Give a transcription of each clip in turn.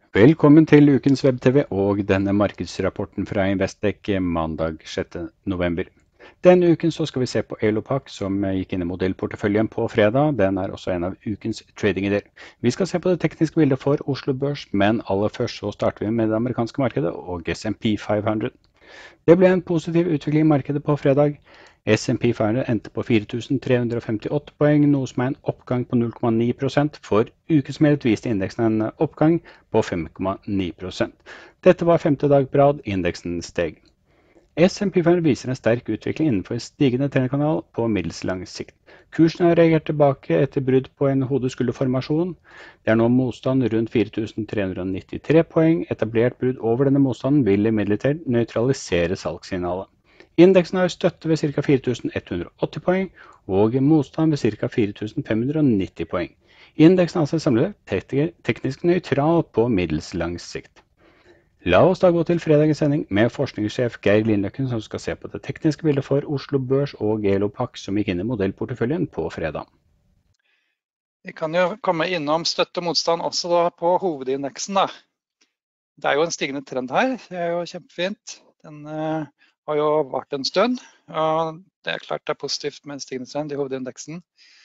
Velkommen til ukens web-TV og denne markedsrapporten fra Investec mandag 6. november. Denne uken så skal vi se på Elopak som gikk inn i modellporteføljen på fredag. Den er også en av ukens trading-ideer. Vi skal se på det tekniske bildet for Oslo Børs, men aller først så starter vi med det amerikanske markedet og S&P 500. Det ble en positiv utvikling i markedet på fredag. S&P 500 endte på 4.358 poeng, noe som er en oppgang på 0,9%. For ukesmeldet viste indeksen en oppgang på 5,9%. Dette var femte dag på rad, indeksen steg. S&P 500 viser en sterk utvikling innenfor en stigende trendkanal på middels lang sikt. Kursen har reagert tilbake etter brudd på en hodeskulderformasjon. Det er nå motstand rundt 4.393 poeng. Etablert brudd over denne motstanden vil imidlertid nøytralisere salgssignalet. Indeksen har støtte ved ca. 4.180 poeng og motstand ved ca. 4.590 poeng. Indeksen er altså samlet teknisk nøytral på middels lang sikt. La oss da gå til fredagens sending med forskningssjef Geir Lindløkken som skal se på det tekniske bildet for Oslo Børs og Elopak som gikk inn i modellporteføljen på fredag. Vi kan jo komme innom støtte og motstand også da på hovedindeksen. Det er jo en stigende trend her, det er jo kjempefint. Den har jo vart en stund, og det er klart det er positivt med en stigende trend i hovedindeksen.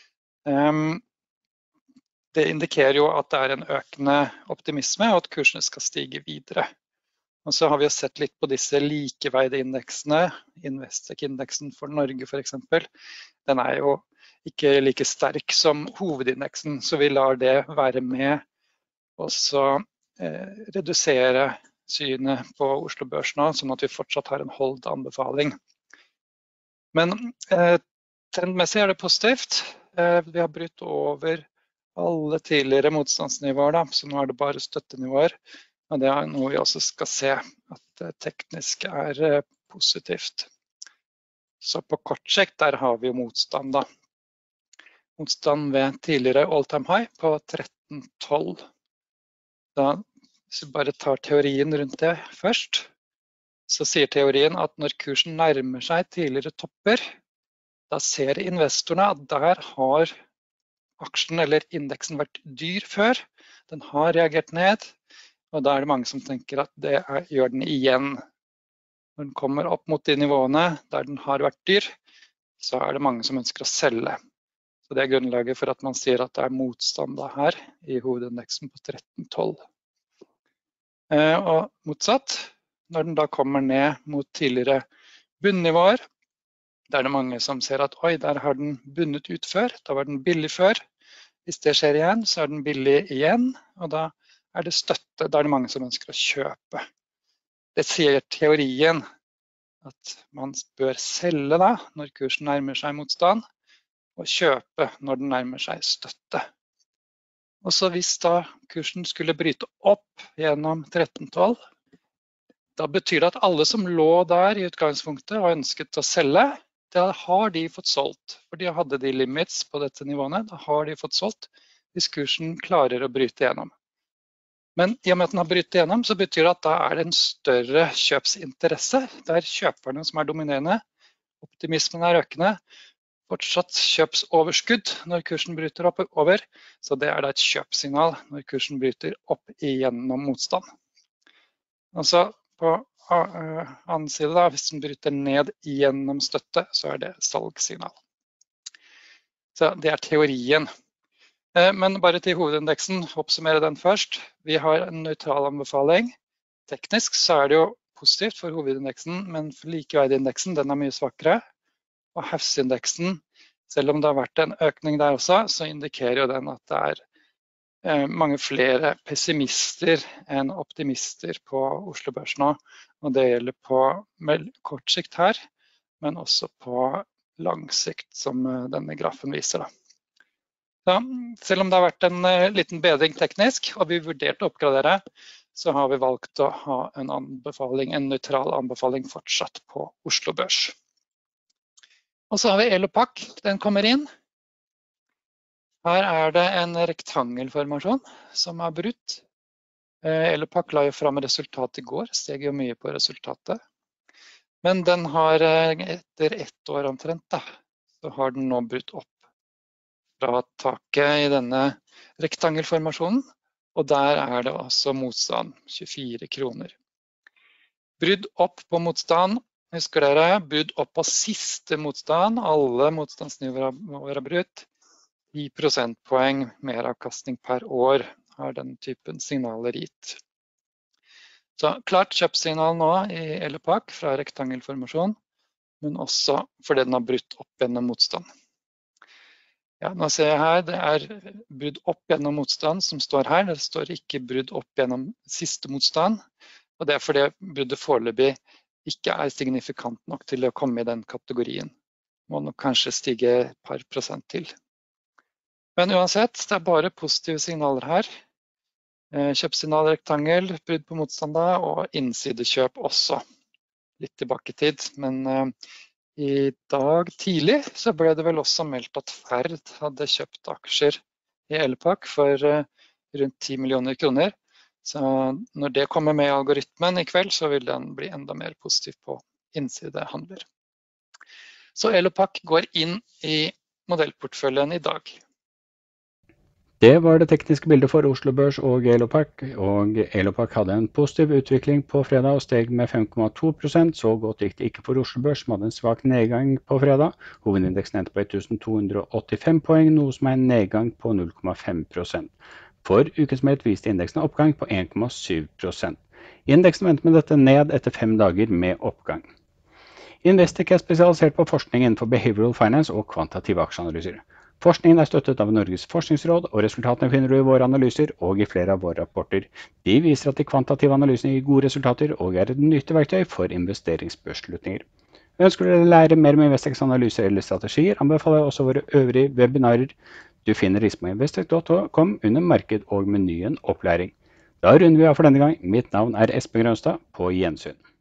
Det indikerer jo at det er en økende optimisme og at kursene skal stige videre. Og så har vi jo sett litt på disse likeveide indeksene, Investec-indeksen for Norge for eksempel. Den er jo ikke like sterk som hovedindeksen, så vi lar det være med og så redusere synet på Oslo Børs nå, sånn at vi fortsatt har en hold-anbefaling. Men trendmessig er det positivt. Vi har brutt over alle tidligere motstandsnivåer, da, så nå er det bare støttenivåer. Og det er noe vi også skal se, at det teknisk er positivt. Så på kort sikt, der har vi jo motstand da. Motstand ved tidligere all-time high på 13,12. Da, hvis vi bare tar teorien rundt det først, så sier teorien at når kursen nærmer seg tidligere topper, da ser investorene at der har aksjen eller indeksen vært dyr før. Den har reagert ned. Og da er det mange som tenker at det gjør den igjen. Når den kommer opp mot de nivåene der den har vært dyr, så er det mange som ønsker å selge. Så det er grunnlaget for at man sier at det er motstand her i hovedindeksen på 13,12. Og motsatt, når den da kommer ned mot tidligere bunnivåer, da er det mange som ser at oi, der har den bunnet ut før, da var den billig før. Hvis det skjer igjen, så er den billig igjen, og da er det støtte, da er det mange som ønsker å kjøpe. Det sier teorien at man bør selge da, når kursen nærmer seg motstand, og kjøpe når den nærmer seg støtte. Og så hvis da kursen skulle bryte opp gjennom 13,12, da betyr det at alle som lå der i utgangspunktet og ønsket å selge, da har de fått solgt. For de hadde de limits på dette nivåene, da har de fått solgt hvis kursen klarer å bryte gjennom. Men i og med at den har brytt igjennom, så betyr det at da er det en større kjøpsinteresse. Det er kjøperne som er dominerende. Optimismen er økende. Fortsatt kjøpsoverskudd når kursen bryter opp over. Så det er da et kjøpsignal når kursen bryter opp igjennom motstand. Altså på annen side da, hvis den bryter ned igjennom støtte, så er det salgssignal. Så det er teorien. Men bare til hovedindeksen, oppsummere den først. Vi har en nøytral anbefaling. Teknisk så er det jo positivt for hovedindeksen, men for likeveidindeksen, den er mye svakere. Og House-indeksen, selv om det har vært en økning der også, så indikerer jo den at det er mange flere pessimister enn optimister på Oslo Børs nå. Og det gjelder på kort sikt her, men også på lang sikt, som denne grafen viser da. Så, selv om det har vært en liten bedring teknisk, og vi vurderte å oppgradere, så har vi valgt å ha en anbefaling, en nøytral anbefaling fortsatt på Oslo Børs. Og så har vi Elopak, den kommer inn. Her er det en rektangelformasjon som er brutt. Elopak la jo frem resultat i går, steg jo mye på resultatet. Men den har etter 1 år omtrent da, så har den nå brutt opp fra taket i denne rektangelformasjonen og der er det også motstand, 24 kroner. Brudd opp på motstand, husker dere, brudd opp på siste motstand, alle motstandsnivåer må være brutt, 10 prosentpoeng mer avkastning per år har den typen signaler gitt. Så klart kjøpsignal nå i Elopak fra rektangelformasjon, men også fordi den har brutt opp gjennom motstand. Ja, nå ser jeg her, det er brudd opp gjennom motstand som står her, det står ikke brudd opp gjennom siste motstand, og det er fordi bruddet foreløpig ikke er signifikant nok til å komme i den kategorien. Må nok kanskje stige et par prosent til. Men uansett, det er bare positive signaler her. Kjøpsignal rektangel, brudd på motstand da, og innsidekjøp også. Litt tilbake i tid, men i dag tidlig så ble det vel også meldt at Ferd hadde kjøpt aksjer i Elopak for rundt 10 millioner kroner. Så når det kommer med i algoritmen i kveld, så vil den bli enda mer positiv på innsidehandler. Så Elopak går inn i modellportføljen i dag. Det var det tekniske bildet for Oslo Børs og Elopak hadde en positiv utvikling på fredag og steg med 5,2%. Så godt gikk det ikke for Oslo Børs, som hadde en svak nedgang på fredag. Hovedindeksen endte på 1285 poeng, noe som er en nedgang på 0,5%. For ukens meldt viste indeksen oppgang på 1,7%. Indeksen vendte med dette ned etter 5 dager med oppgang. Investec er spesialisert på forskning innenfor behavioral finance og kvantitative aksjeanalyser. Forskningen er støttet av Norges forskningsråd, og resultatene finner du i våre analyser og i flere av våre rapporter. De viser at de kvantitative analysene gir gode resultater og er et nyttig verktøy for investeringsbeslutninger. Ønsker du å lære mer om Investecs analyser eller strategier, anbefaler jeg også våre øvrige webinarer. Du finner disse på investec.com under marked og menyen opplæring. Da runder vi av for denne gang. Mitt navn er Espen Grønstad. På gjensyn.